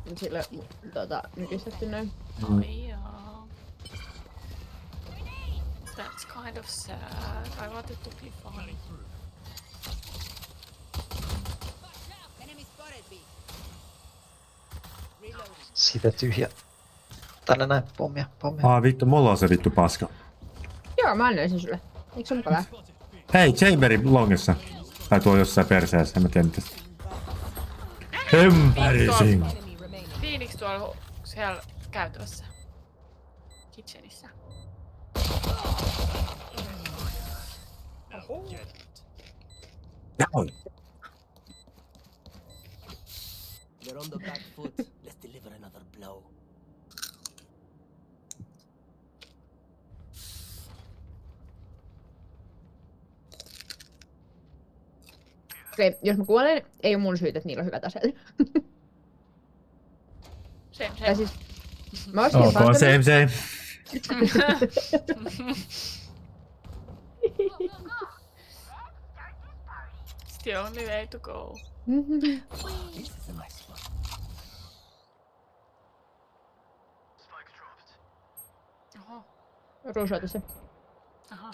sille nykistetty noin. Ai jaa. That's kind of sad. I want it to be fun. Siitä tyhjä. Tänne näin pommia. Vittu, mulla on se vittu paska. Joo, mä annoin sen sulle. Eikö se mukavaa? Hei, Chamberin longissa. Tai tuo jossain perseessä, en mä tiedä mitä. Embarrassing. Phoenix tuolla siellä käytävässä. Kitchenissä. They're on the back foot. Let's deliver another blow. Okei, jos mä kuolen, ei oo mun syytä, että niillä on hyvät aseet. Same. Siis, mä oisin Ok, same. It's the only way to go. This is a nice one. Oho. Ruusuotu se. Aha.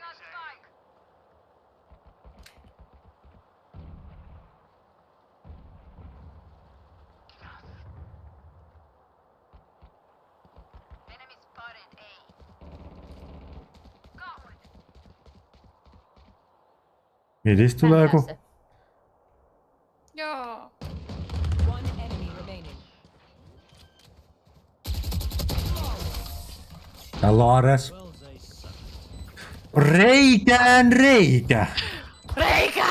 Midis tulee joku. Joo. One enemy remaining. Täällä on Ares. Reikään reikä! Reikä!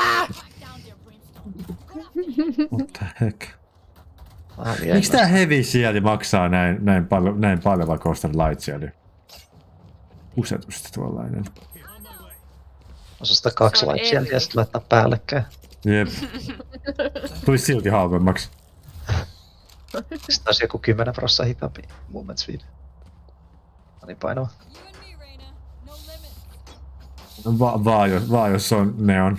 What the heck? Miksi tää heavy sieltä maksaa näin paljon vaikka ostan light sieltä? Kusetusti tuollainen. Osa sitä 2 light sieltä ja sit laittaa päällekkäin. Jep. Tulisi silti halvemmaksi. Sitten taas joku 10% hitaampi movement speed. Niin painava. Vaan jos on neon.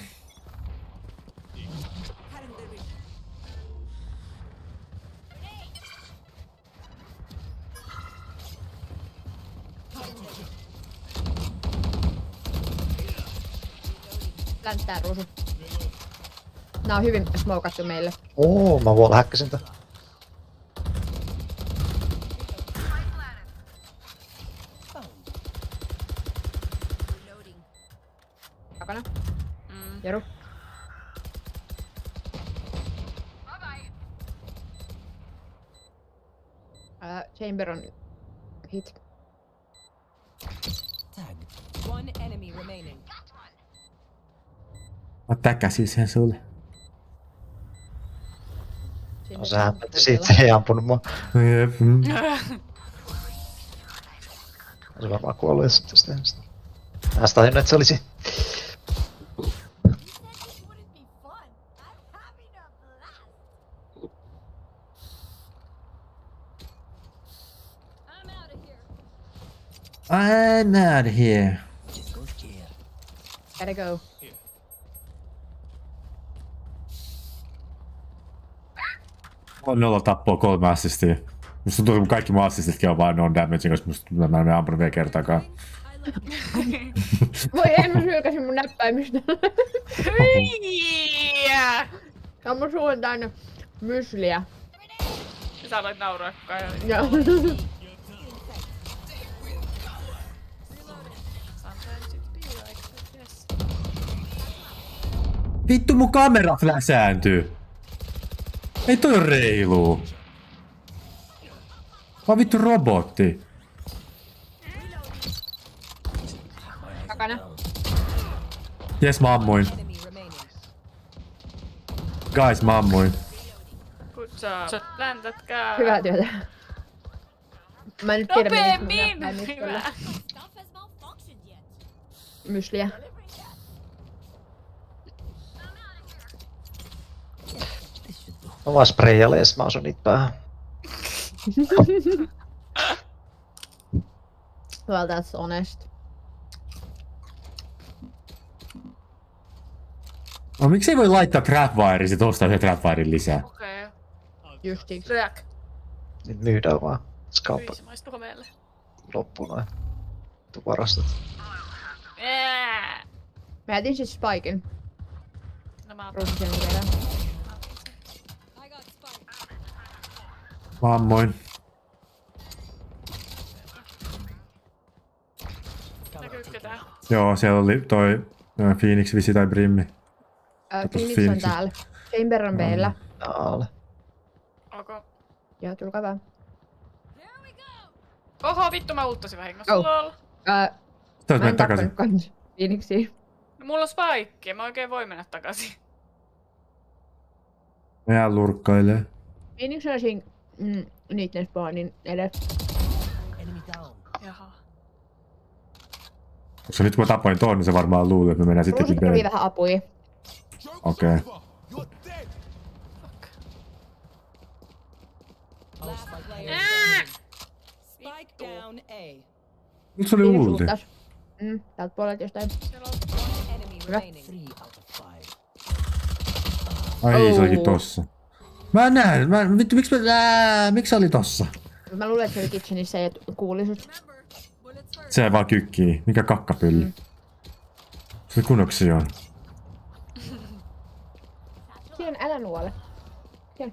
Länttää ruusu. Nää on hyvin smokattu meille. Mä vaan häkkäsin tän. Takana. Jaru. Chamber on hit. One enemy remaining. Mä täkäsin sen sulle. No sä hämmentä siitä, se ei ampunut mua. Jep. Se varmaan kuollut jos sitten tehnyt sitä. Mä sitä tajunnut, että se olisi. I'm out of here. Gotta go. On 0 tappoa 3 assistia. Musta tuntuu, että kaikki mun assistitkin on vaan non-damaging, koska musta mä en ampunut vielä kertaakaan. Voi en mä sylkäsin mun näppäimistä. Hyi! Ja mun suu on täynnä mysliä. Sä aloit nauraa koko ajan. Joo. Vittu mun kamera fläsääntyy. Ei toi oo reiluu. Mä vittu robotti. Takana. Jes mä ammuin. Guys mä ammuin. Good job. Läntätkää. Hyvää työtä. Mä en nyt tiedä Nopeemmin! Hyvä. Mysliä. Mä vaan sprayailen ja sit mä osun niitä päähän. Well, that's honest. No miksei voi laittaa trapwirea sit ostaa yhden trapwiren lisää? Okei. Justiks. React. Niin myydään vaan. Skauppa Hyi, se maistuu homeelle. loppu noin. Tuu varastot. Mä jätin siis Spiken. No mä otan. Ruusin vielä. I got spike. Vammoin. Näkyykö tää? Joo, siellä oli toi Phoenix Visi tai Brimmi. Phoenix on Phoenix. täällä. Chamber on B:llä. Alle. Okay. Joo, tulkaa vaan. Oho, vittu mä ulttasin vahingossa. Oh. Lol. Täytyy Mä mennä en takaisin. tappanut kans Phoenixia. No, mulla on spike, mä oikein voi mennä takaisin. Mehän lurkkailee. Phoenix on siinä niitten spawnin edessä. Enemy down. Jaha. Koska nyt kun mä tapoin ton, niin se varmaan luulee, että me mennään sittenkin Ruusin kävi B. vähän apui. Okei. Last player Ah! standing. Spike down A. Nyt se oli Phoenix ulti. ulttas. Täältä puolelta jostain. Siellä on... One enemy remaining. 3 out of 5. Ai, se olikin Oh. tossa. Mä en näe. Vittu, miksi se oli tossa? Mä luulen, että se oli kitchenissä ja kuuli sut. Se vaan kykkii. Mikä kakkapylly. Se kunnoksi on. Siinä älä nuole. Siellä.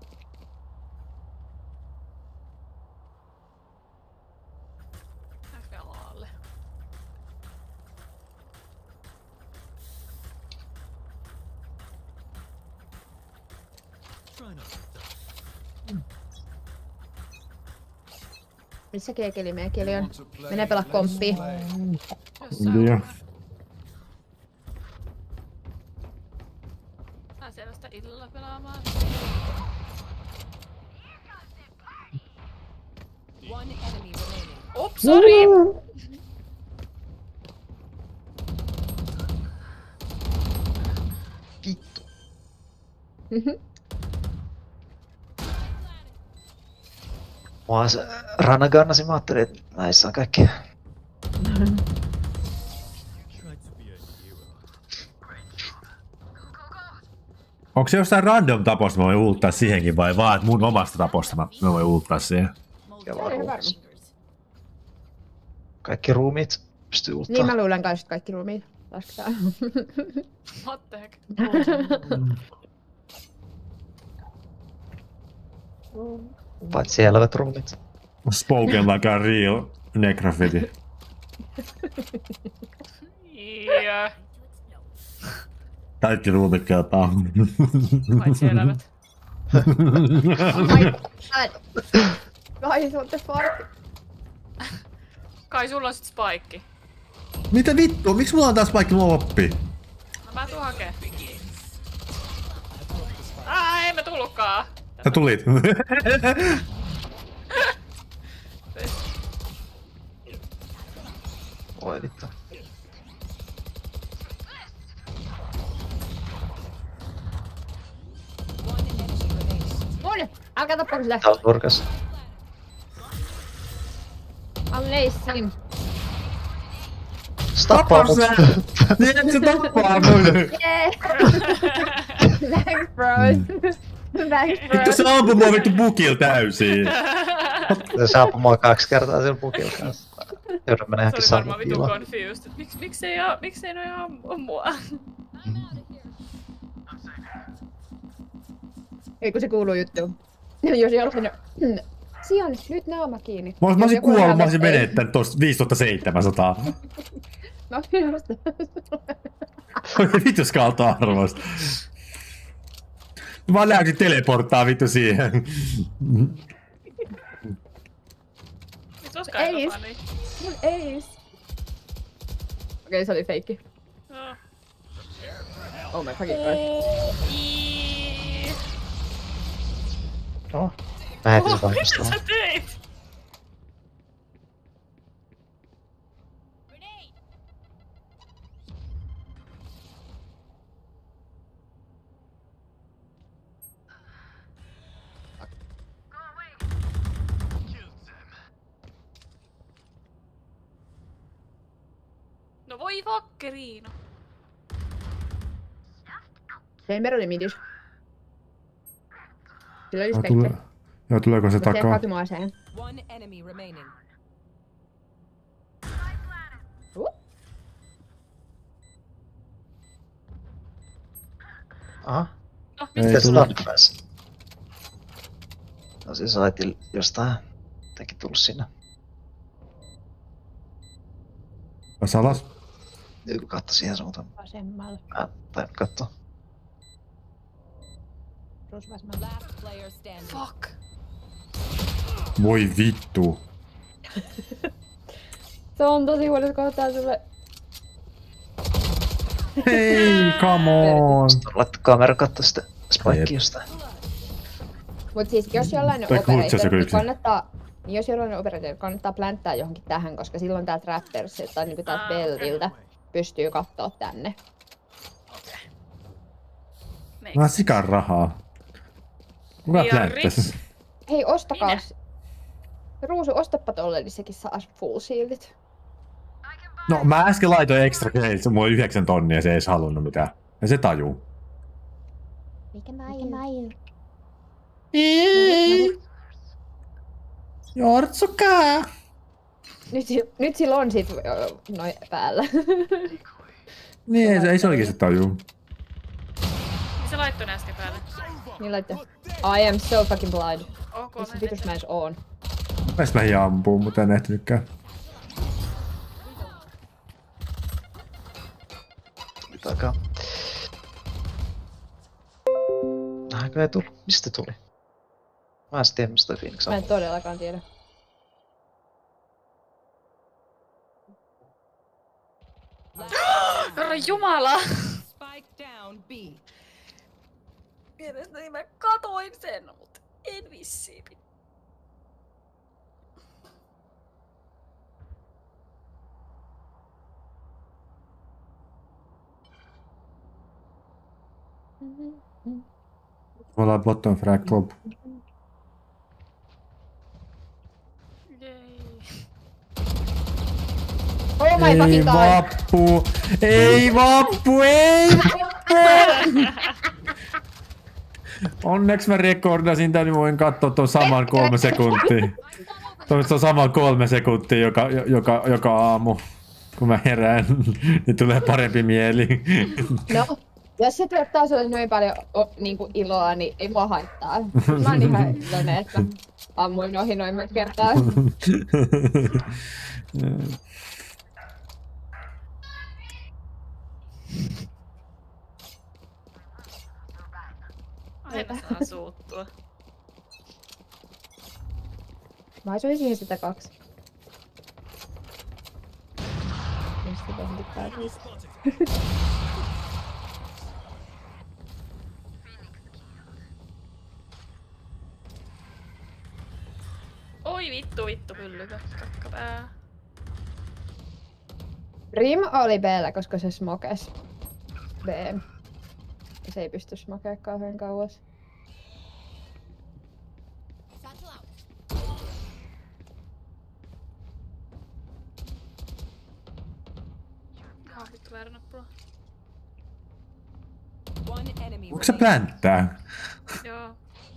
FLAlle. Missä kiekeli meidän kieli on? Mene pelaa komppia. Jossain. Joo. Pääsee vasta illalla pelaamaan. One enemy remaining. Oops, sorry! Vittu. Mua se ranagannasi, mä ajattelin, että näissä on kaikki. Onko se jostain random taposta mä voin ulttaa siihenkin vai vaan mun omasta taposta mä voin ulttaa siihen? Ja Se vaan on ihan ruumissa. varma. Kaikki ruumiit pystyy ulttaa. Niin mä luulen kans, että kaikki ruumiit lasketaan. What the heck? Paitsi selvät ruumit. Spoken like a real necrophity. Yeah. Kaikki ruumit kelpaa. Paitsi elävät. Oh my god. Guys, what the fuck? Kai sulla on sit spike. Mitä vittu? Miksi mulla on taas paikka mulla oppi? No mä tuun hakee. Ei mä tullutkaan. Sä tulit. Voi vittu. One enemy remaining. Mun! Älkää tappako sitä! Täällä nurkassa. I'm lacing. Stappaa mut. Niin et se tappaa mun. Yeah! Thanks bros! Thanks Vittu bros! se ampui mua vittu bukil täysin. Se saapui mua 2 kertaa siellä pukilla kanssa. Joudun mennä Se johonkin oli varmaan vitu sallipiiloon. confused, et miksei noi ammu mua? Ei kun se kuuluu juttuun. Jos ei ollut sinne... Sian, nyt naama kiinni. Mä Jos olisin joku kuollut, mä elämä- olisin ei. menettänyt tosta 5700. Mä just... Vittu skalta arvosta. Mä vaan lähdin teleporttaa vittu siihen. Nyt ois Ei. kainofani. Mun eis. Okei, se oli feikki. Joo. Oh my fucking god. No. Mä hetin sen Mitä vaihdostamaan. sä teit? No voi vakkeriino. Chamber oli midis. Sillä oli Mä tulen. Spectre. Joo, tuleeko se Kun siihen takaa? katumaaseen. One enemy remaining. Aha. Oh, Ei Miten se tule. Vlad pääsi? No se saitin jostain jotenkin tullut sinne. Pääs alas. Joku katto siihen suuntaan. Vasemmalla. Mä tain katsoa. Ruus vasemmalla. Last player standing. Fuck. Voi vittu. Se on tosi huono kohtaa sulle. Hei, come on. Laittu kamera katsoa sitä spikea Jep. jostain. Mut siis jos jollain Tai kuulitko se operator, niin yksin? kannattaa... Niin jos jollain operator kannattaa plänttää johonkin tähän, koska silloin täältä Raptors tai niinku täältä Beltiltä pystyy kattoo tänne. Make Mä oon sikan rahaa. Kuka Ja plänttäs? Rips. Hei, ostakaa... Minä? Ruusu, ostapa tolle, niin sekin saa full shieldit. No mä äsken laitoin extra credits, mulla oli 9 tonnia, se ei edes halunnut mitään. Ja se tajuu. Mikä mä aion? Jortsukaa! Nyt sillä on sit noin päällä. Niin, ei se oikeesti tajuu. Niin se laittoi ne äsken päälle. Niin laittaa. I am so fucking blind. Ok, Missä mä vitus mä edes oon? Mä lähdin ampuu, mutta en ehtinytkään. Tuli takaa. Nähänkö ei tullut? Mistä tuli? Mä en tiedä mistä toi Phoenix Mä on. en todellakaan tiedä. Herra jumala! Spike down B. Mielestäni mä katoin sen, mutta en vissiin. Me ollaan bottom frag club. Jei. Oh my Ei fucking god! vappu! Ei vappu! Ei vappu! Onneksi mä rekordasin tän, niin voin katsoa ton saman 3 sekuntia. Tuon saman 3 sekuntia joka aamu. Kun mä herään, niin tulee parempi mieli. No, jos se tuottaa sulle noin paljon niinku iloa, niin ei mua haittaa. Mä oon ihan iloinen, että ammuin ohi noin monta kertaa. Aina saa suuttua. Mä asuin siihen sitä 2. Mistä tähän pitää viisi? Oi vittu pyllykö. Kakkapää. Rim oli B:llä, koska se smokes B. Se ei pysty smokea kauhean kauas. Ah, vittu väärä nappula. One enemy Onko se remaining. plänttää? Joo.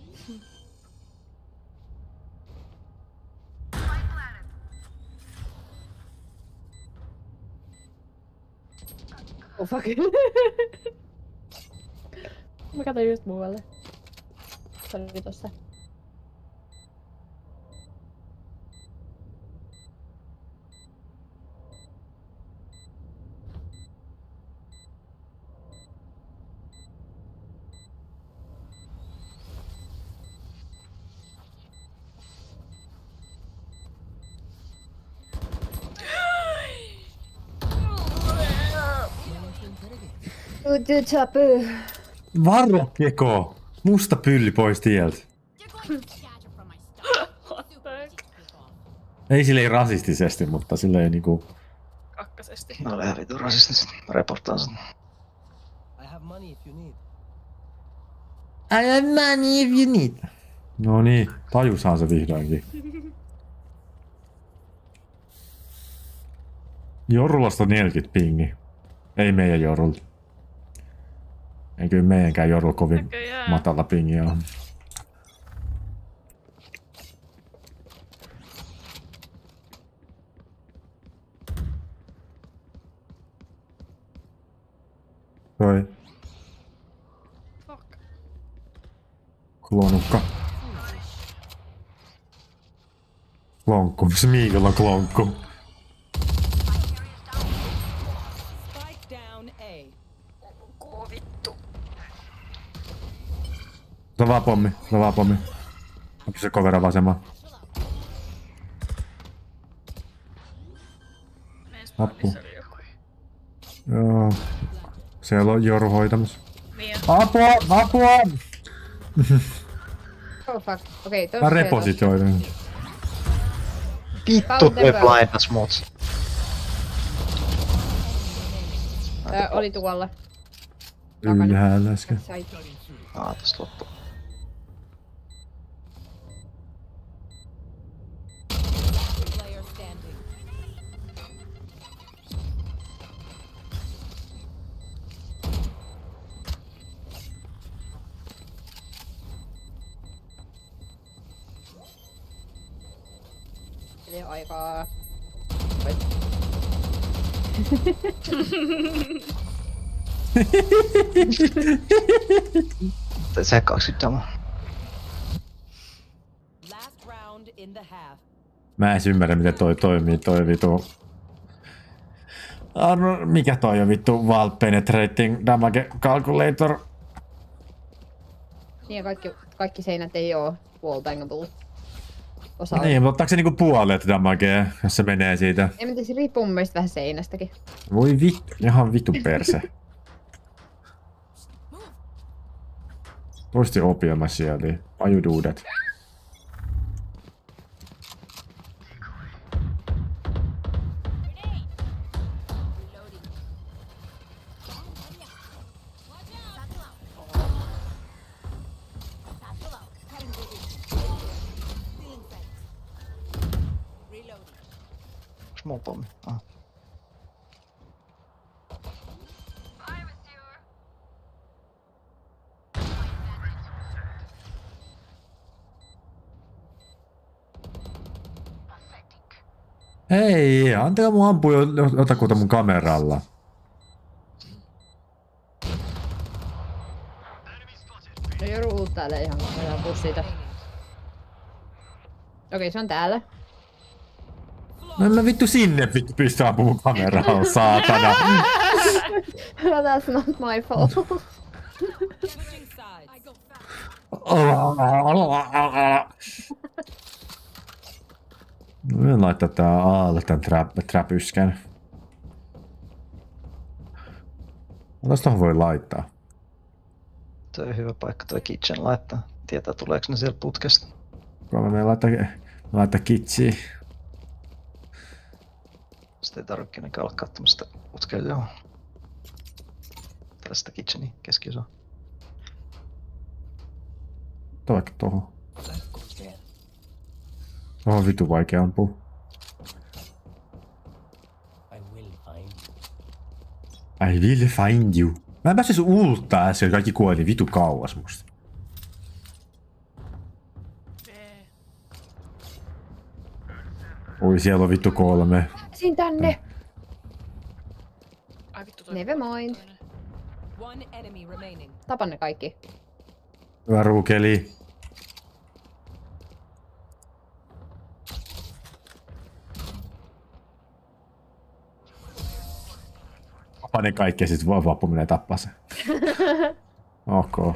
Oh fuck. Mä katsoin just muualle. Se oli tossa. Varo, Keko! Musta pylli pois tieltä. What the heck? Ei silleen rasistisesti, mutta silleen niinku... Kakkasesti. Mä olen ihan vitun rasistisesti. Mä reportaan sen. I have money if you need. I have money if you need. No niin, tajusaan se vihdoinkin. Jorulasta 40 pingi. Ei meidän Jorul. Ei kyllä meidänkään Jorul kovin Näköjään. matala pingi on. Toi. Fuck. Klonukka. Klonkku. Smeagol on klonkku. Spike down A. Se on vaan pommi. Onko se covera vasemmaa? Appu. Joo. Siellä on Joru hoitamassa. Apua! Oh fuck. Okei, Mä repositoidun. Vittu, toi blindas mut. Oli tuolla. Ylhäällä äsken. Sai. Tästä loppu. Player standing. Eli aikaa. Se 20 dama. Last round in the half. Mä en ymmärrä miten toi toimii toi vitu. Mikä toi on vittu Wall Penetrating Damage Calculator? Niin kaikki seinät ei oo wall bangable. Osa Niin, mutta ottaako se niinku puolet damagea, jos se menee siitä? Ei, mutta se riippuu mun mielestä vähän seinästäkin. Voi vittu, ihan vittu perse. Toisti opioma sieltä. Ajuduudet. Onks mulla pommi? Ah. Hei, antakaa mun ampua jotakuta mun kameralla. No Joru ulttailee ihan pussita. Okei, se on täällä. No en mä vittu sinne vittu pysty ampumaan mun kameralla, saatana. That's not my fault. Switching sides. I go fast. Voin laittaa tää alle tän trapyskän. Otas tohon voi laittaa. Toi on hyvä paikka toi kitchen laittaa. Tietää tuleeko ne siellä putkesta. Kun mä laittaa kitsiä. Sitten ei tarvitse kenenkään alkaa tämmöstä putkea joo. Tästä kitcheni keskiosa. Tää vaikka tohon. Life goes there. Tohon vitu vaikea ampua. I will find you. I will find you. Mä en päässyt sun ulttaa äsken, kaikki kuoli vitu kauas musta. Oi, siellä on vittu 3. Siin tänne. Ai vittu toi. Never mind. One enemy remaining. Tapan ne kaikki. Hyvä ruukeli. Tapa ne kaikki ja sit vappu menee tappaa sen. Ok.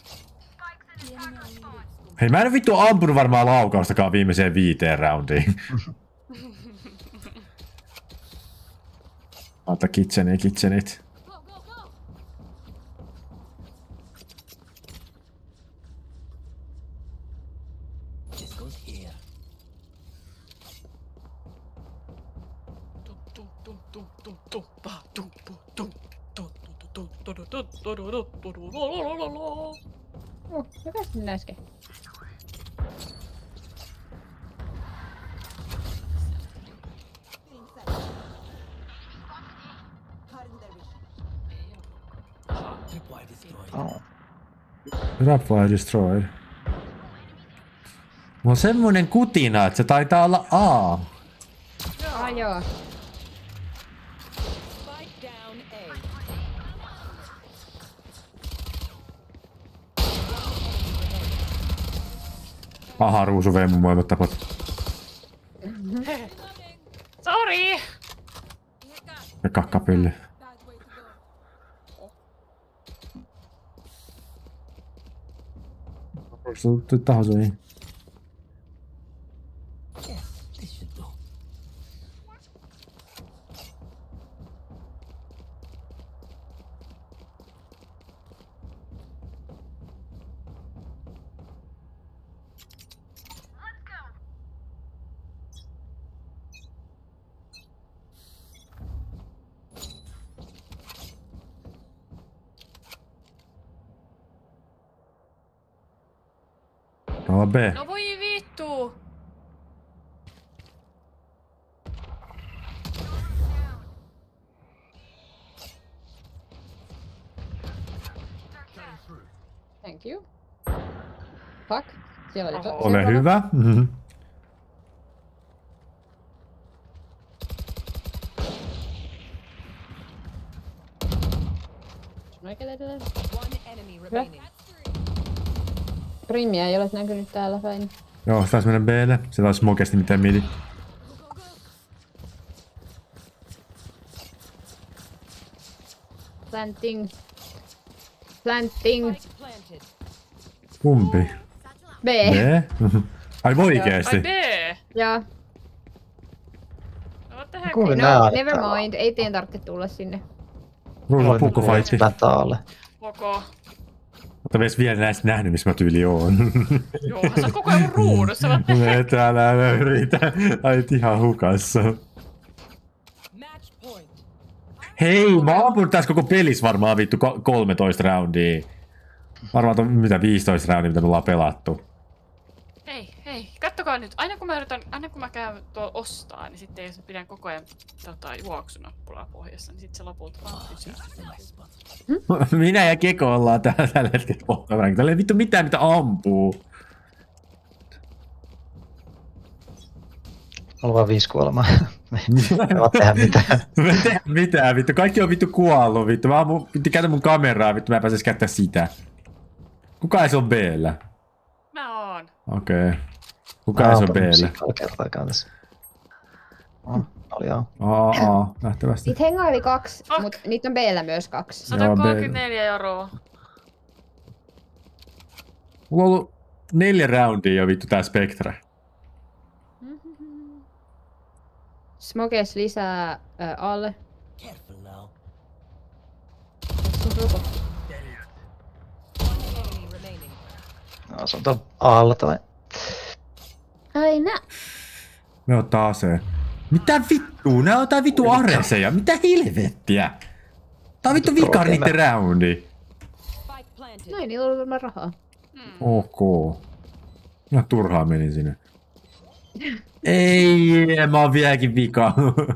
Hei, mä en vittu ampunut varmaan laukaustakaan viimeiseen 5 roundiin. Ota kitchenit. This goes here. Mikä sinne äsken? Tripwire destroyed. Oh. Rapwire destroyed. Mulla on semmonen kutina, että se taitaa olla A. Joo. Spike down A. Aha, Ruusu vei mun molemmat tapot. Sorry! Ja kakkapilli. Ruusu tuli tahoihin. Yeah, this should do. Olla B. No voi vittu! Thank you. Fuck. Siellä oli Oho. Ole hyvä. One enemy remaining. Primiä ei ole näkynyt täällä päin. Joo, se taisi mennä B:lle. Se taisi smokeasti mitään midi. Planting. Spike planted. Kumpi? B. B? Ai Ai oikeesti? B! Joo. No what the heck? Kuulin No, nää. never mind. Ei teidän tarvitse tulla sinne. Ruusu loppuuko fightti? Taalle. Koko. Mutta edes vielä näistä nähnyt, missä mä tyyli oon. Joo, sä oot koko ajan ruudussa. What the Me heck? täällä yritä. Ait ihan hukassa. Match point. Hei, mä oon ampunut tässä koko pelissä varmaan vittu 13 roundia. Varmaan on mitä 15 roundia, mitä me ollaan pelattu. Hei, kattokaa nyt. Aina kun mä käyn tuolla ostaa, niin sitten jos pidän koko ajan juoksunappulaa pohjassa, niin sitten se lopulta vaan pysähtyy. Minä ja Keko ollaan täällä tällä hetkellä pohjalla. Täällä ei vittu mitään mitä ampuu. On vaan 5 kuolemaa. Me ei voi tehdä mitään. Me ei tehdä mitään vittu. Kaikki on vittu kuollut vittu. Mä piti käytä mun kameraa vittu. Mä en pääsis käyttää sitä. Kuka ei se on B:llä? Mä oon. Okei. Kuka ei se on B:llä? Kertaakaan tässä. Oli joo. Nähtävästi. Niitä hengaili 2, Fuck. mutta niitä on B:llä myös 2. 134 euroa. Mulla on ollut 4 roundia jo vittu tää Spectre. Smokes lisää alle. Careful now. One enemy remaining. No, se on tuolla alla toi. Aina. Me ottaa aseen. Mitä vittua? Nää on tää vittu areseja. Mitä helvettiä? Tää on vittu vikari niitten roundi. Spike planted. Noin, niillä on ollut varmaan rahaa. Ok. Mä turhaan menin sinne. Ei, mä oon vieläkin vika.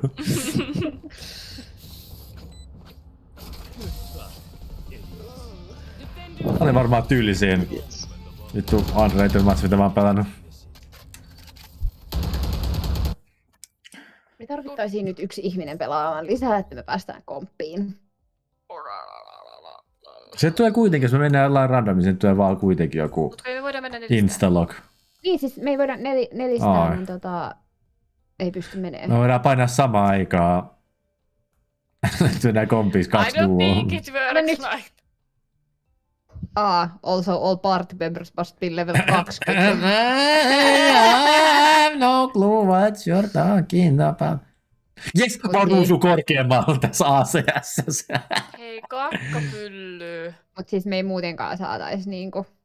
Tää oli varmaan tyyliseen. Vittu unrated match, mitä mä oon pelannut. Me tarvittaisiin nyt yksi ihminen pelaamaan lisää, että me päästään komppiin. Se tulee kuitenkin, jos me mennään jollain randomiin, se tulee vaan kuitenkin joku Mutta me voidaan mennä nelistä. instalog. Niin siis me ei voida nelistää, niin ei pysty menemään. Me voidaan painaa samaan aikaan. Mennään kompiin I 2 don't duoa. think it works nyt. like. Also all party members must be level 2. I have no clue what you're talking about. Jes, mä oon Ruusu korkeammalla tässä ACS. Hei, kakkapylly. Mut siis me ei muutenkaan saatais niinku